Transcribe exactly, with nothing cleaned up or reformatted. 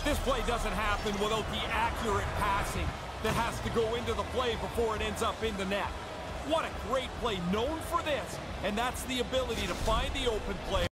This play doesn't happen without the accurate passing that has to go into the play before it ends up in the net. What a great play, known for this, and that's the ability to find the open play.